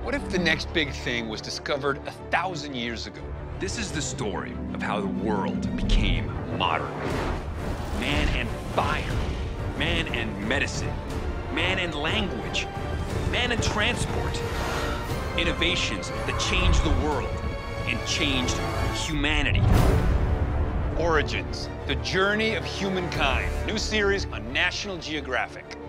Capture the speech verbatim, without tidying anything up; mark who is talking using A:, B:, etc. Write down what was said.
A: What if the next big thing was discovered a thousand years ago?
B: This is the story of how the world became modern. Man and fire, man and medicine, man and language, man and transport. Innovations that changed the world and changed humanity.
A: Origins, the journey of humankind. New series on National Geographic.